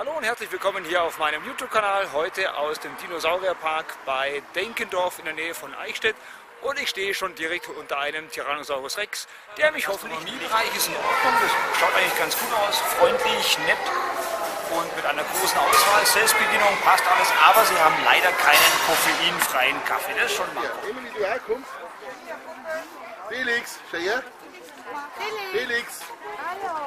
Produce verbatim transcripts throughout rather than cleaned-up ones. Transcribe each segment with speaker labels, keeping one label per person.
Speaker 1: Hallo und herzlich willkommen hier auf meinem YouTube-Kanal, heute aus dem Dinosaurierpark bei Denkendorf in der Nähe von Eichstätt. Und ich stehe schon direkt unter einem Tyrannosaurus Rex, der mich hoffentlich... Der Gastronomiebereich ist in Ordnung, das schaut eigentlich ganz gut aus, freundlich, nett und mit einer großen Auswahl. Selbstbedienung, passt alles, aber sie haben leider keinen koffeinfreien Kaffee, das ist schon mal.
Speaker 2: Ja, Emily, du auch kommst? Felix, schau her.
Speaker 3: Felix.
Speaker 2: Felix.
Speaker 3: Hallo.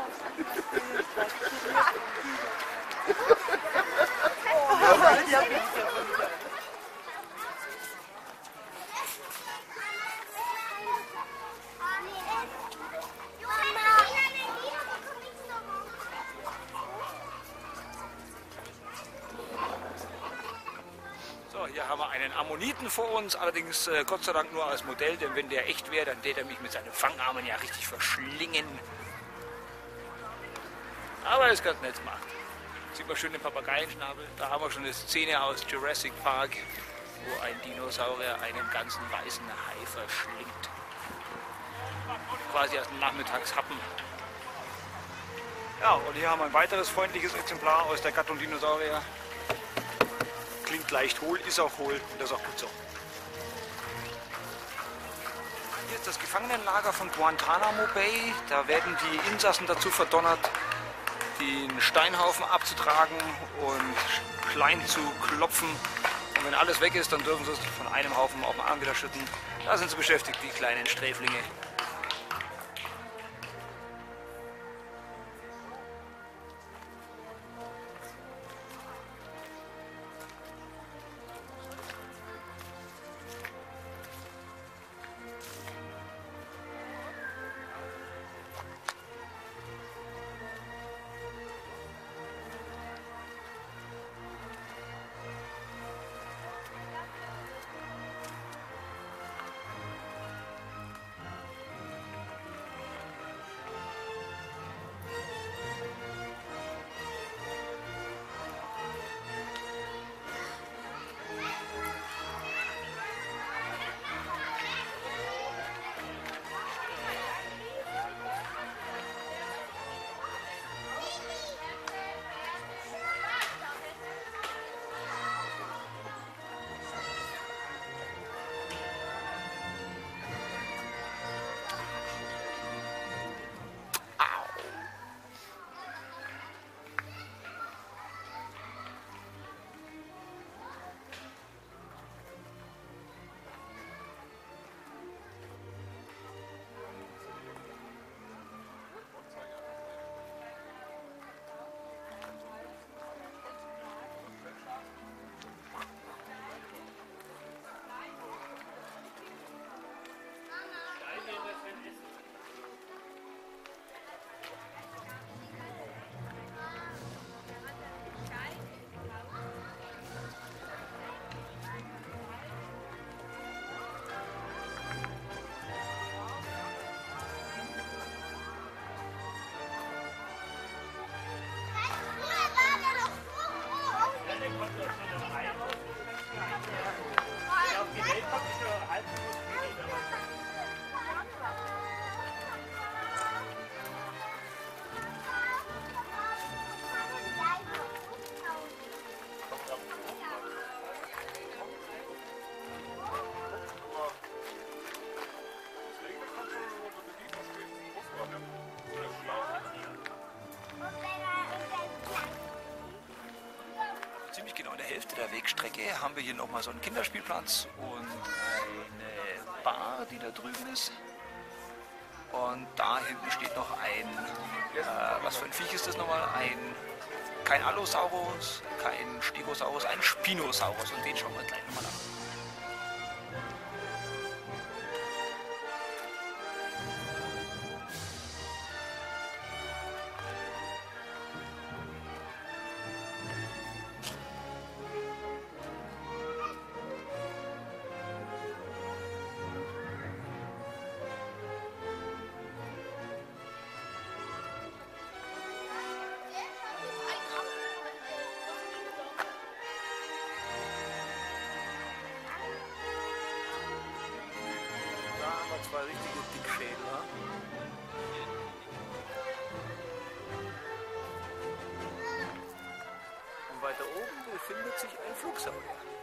Speaker 1: So, hier haben wir einen Ammoniten vor uns, allerdings äh, Gott sei Dank nur als Modell, denn wenn der echt wäre, dann täte er mich mit seinen Fangarmen ja richtig verschlingen. Aber er ist ganz nett gemacht. Sieht man schön den Papageienschnabel. Da haben wir schon eine Szene aus Jurassic Park, wo ein Dinosaurier einen ganzen weißen Hai verschlingt. Quasi aus dem Nachmittagshappen. Ja, und hier haben wir ein weiteres freundliches Exemplar aus der Gattung Dinosaurier. Klingt leicht hohl, ist auch hohl und das ist auch gut so. Hier ist das Gefangenenlager von Guantanamo Bay. Da werden die Insassen dazu verdonnert, den Steinhaufen abzutragen und klein zu klopfen. Und wenn alles weg ist, dann dürfen sie es von einem Haufen auf den anderen wieder schütten. Da sind sie beschäftigt, die kleinen Sträflinge. Ziemlich genau in der Hälfte der Wegstrecke haben wir hier nochmal so einen Kinderspielplatz und eine Bar, die da drüben ist. Und da hinten steht noch ein, äh, was für ein Viech ist das nochmal? Ein, kein Allosaurus, kein Stegosaurus, ein Spinosaurus, und den schauen wir gleich nochmal an. befindet sich ein Flugsaurier.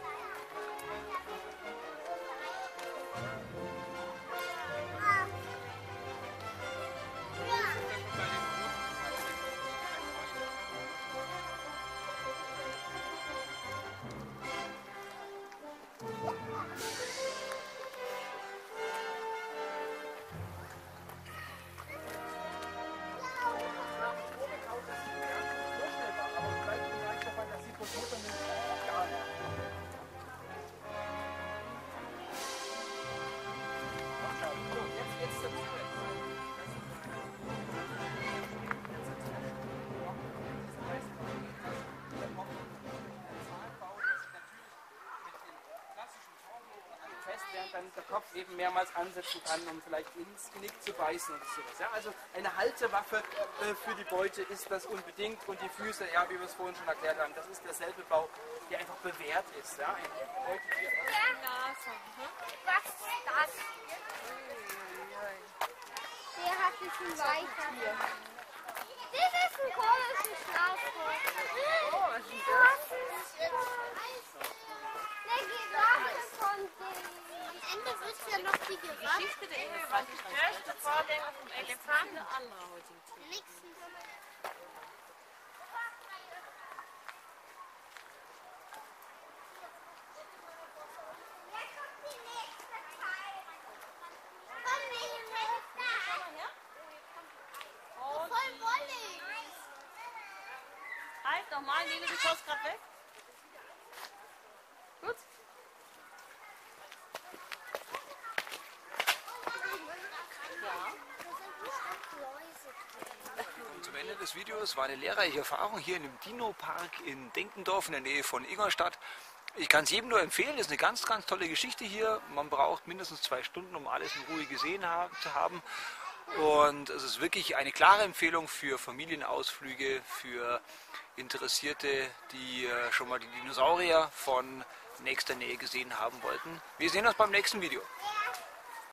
Speaker 4: Während dann der Kopf eben mehrmals ansetzen kann, um vielleicht ins Genick zu beißen oder sowas. Ja, also eine Haltewaffe äh, für die Beute ist das unbedingt und die Füße, ja, wie wir es vorhin schon erklärt haben, das ist derselbe Bau, der einfach bewährt ist. Ja, ein Beutetier.
Speaker 3: Was ist das? Der hat ein bisschen weiter. Das ist ein komisches Schlafrohr. Oh, was ist das? Der Giraffe von dem. Am Ende wird ja noch die Giraffe.
Speaker 5: Geschichte der Elefanten. Die größte Vorgänger vom Elefanten. Andere heutigen Tiere.
Speaker 3: Nächsten. Voll wollig.
Speaker 5: Halt nochmal, Lili, du schaust gerade weg. Gut.
Speaker 1: Und zum Ende des Videos war eine lehrreiche Erfahrung hier in dem Dino-Park in Denkendorf in der Nähe von Ingolstadt. Ich kann es jedem nur empfehlen, das ist eine ganz, ganz tolle Geschichte hier. Man braucht mindestens zwei Stunden, um alles in Ruhe gesehen haben, zu haben. Und es ist wirklich eine klare Empfehlung für Familienausflüge, für Interessierte, die schon mal die Dinosaurier von nächster Nähe gesehen haben wollten. Wir sehen uns beim nächsten Video.